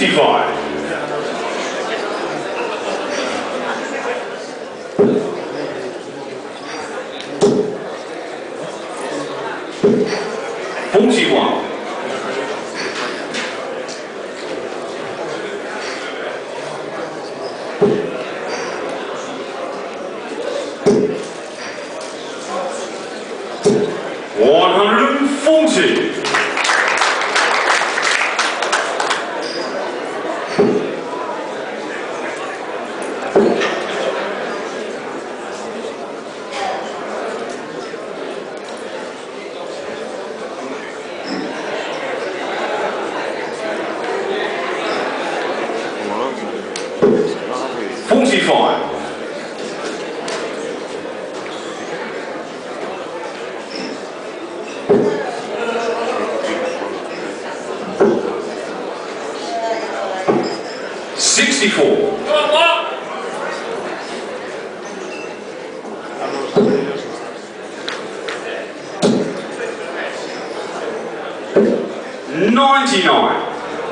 45. 41. 140. 45. 64. 99.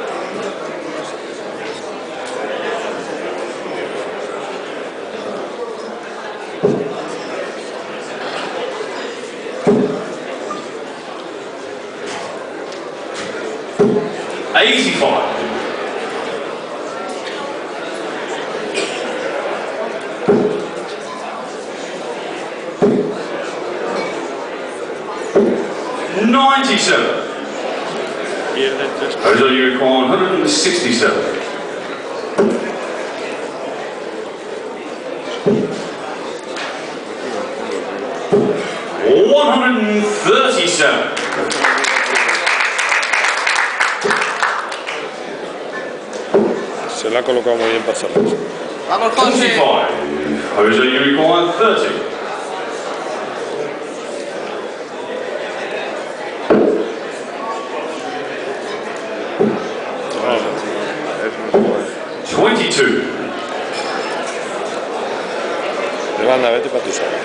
85. 97. Those are you require 167. 137. Se la ha colocado muy bien para hacerlo. Vamos, José. 45. Those are you require 30. 22. Levanta, vete para tu sala.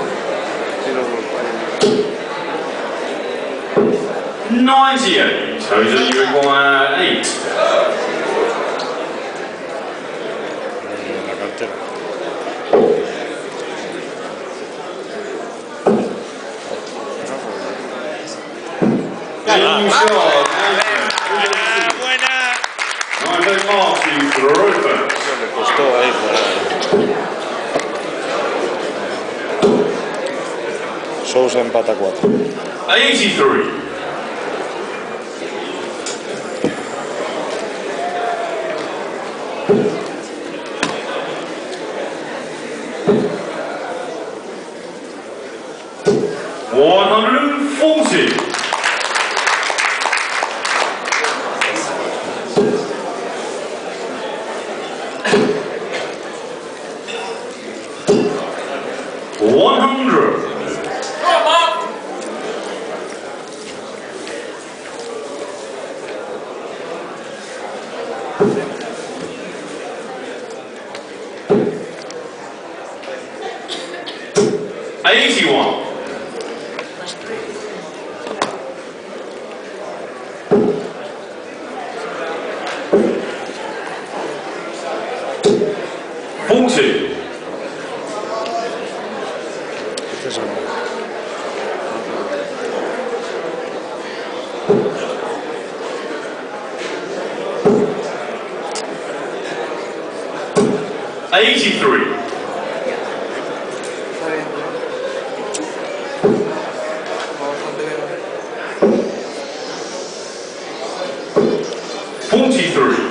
98. Those are you require 8. La cartera. Le costó ahí Sousa empata 4. 83. 140. 100. 81. 40. 83. 43.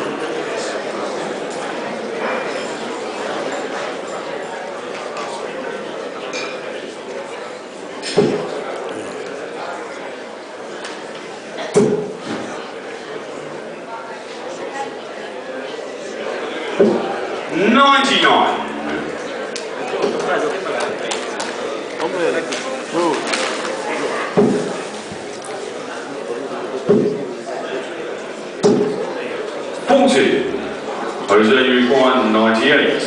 99. 40. Jose, you require 98.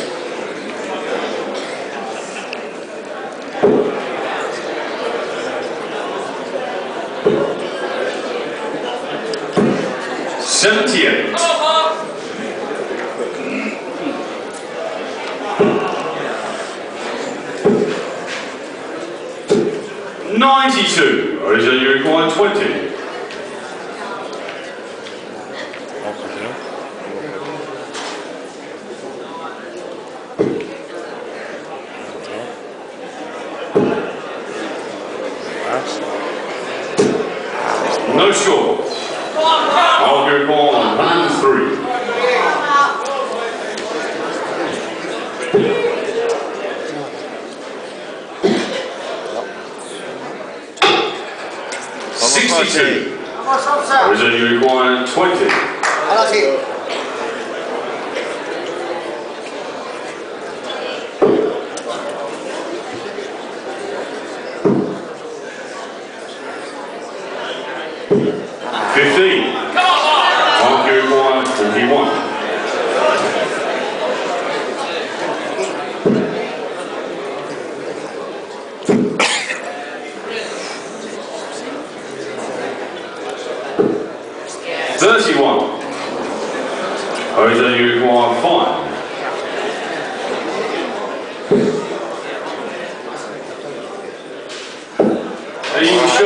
78. 92. Original you require 20. No short. I'll go for 103. $62. Originally you require 20. $15. I'll go for 41. $31. Originally you require 5. Are you